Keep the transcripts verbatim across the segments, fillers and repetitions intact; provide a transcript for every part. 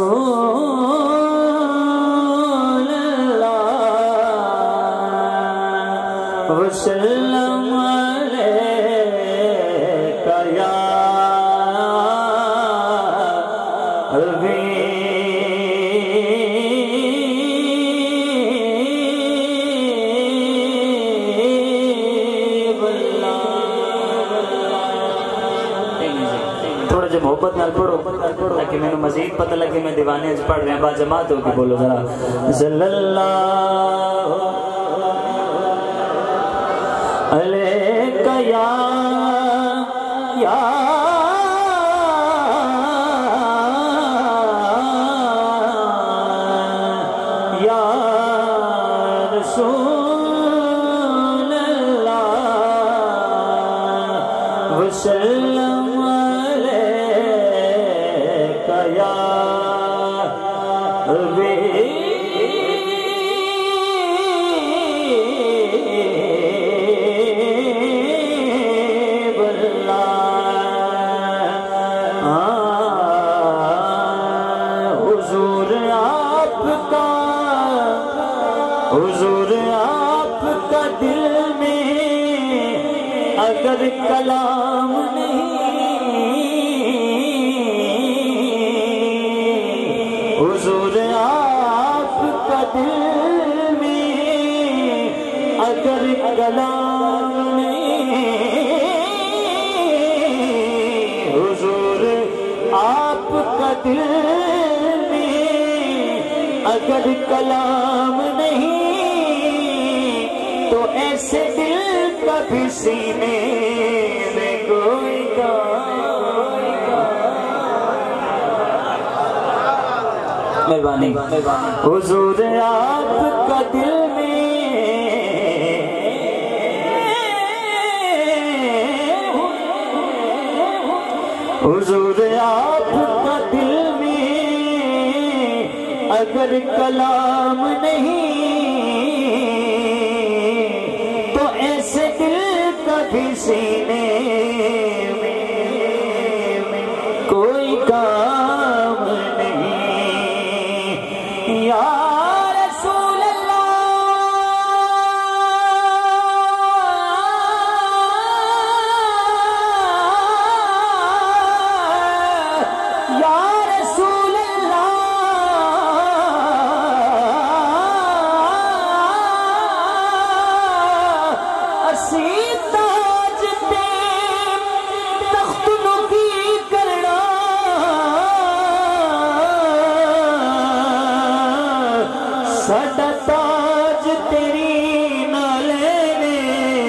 رسول اللہ وسلم علیکہ یا تھوڑا جو محبت نال پڑھو تاکہ میں نے مزید پتہ لگے میں دیوانے اج پڑھ رہے ہیں با جماعت ہو کے بولو ذرا صلی اللہ علیکہ یا یا یا رسول اللہ وسلم یا حبیب اللہ حضور آپ کا حضور آپ کا دل میں اگر کلام نہیں حضور آپ کا دل میں اگر کلام نہیں حضور آپ کا دل میں اگر کلام نہیں تو ایسے دل کبھی سینے میں کوئی مہربانی حضور آپ کا دل میں حضور آپ کا دل میں اگر کلام نہیں تو ایسے دل کبھی سینے میں کوئی کام نہیں یا رسول اللہ یا رسول اللہ اسی تاج تے تخت نکی کرنا ساڈا تاج تیری نہ لینے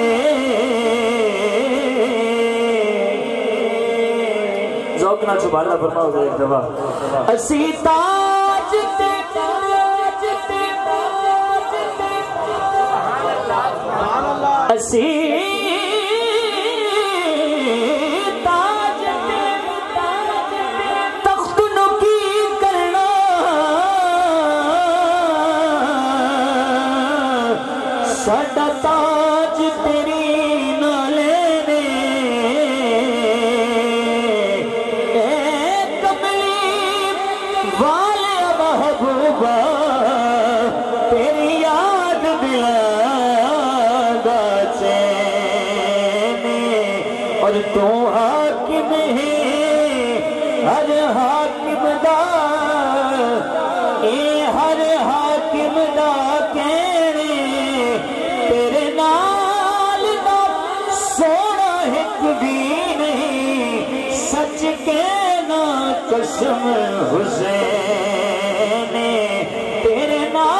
ذوق نال سبحان اللہ فرماؤ ایک دفعہ اسی تاج تے تاج تے تاج تے اسی تاج تے تخت نکی کرنا ساڈا تاج تیری نہ لینے اے کملی والے محبوبہ تیری یاد دلاگا چین اور تو حاکم ہے ہر حاکم دا اے ہر حاکم دا کہنے تیرے نال دا سونا ایک بھی نہیں سچ کہنا قسم حسین تیرے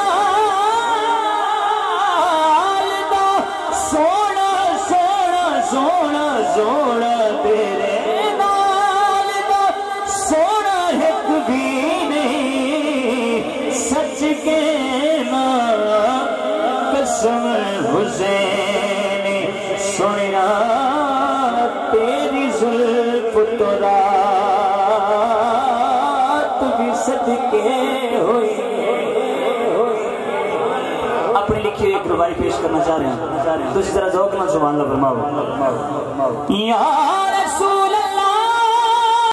نال دا سونا سونا سونا سونا تیرے نال دا سونا ایک بھی نہیں سچ کہنا قسم حسین سنیا تیری زلف تو رات بھی صدقے ہوئی اپنی لکھی ہوئی ایک روایت پیش کرنا چاہ رہے ہیں تو اسی طرح ذوق نال سبحان اللہ فرماؤ یا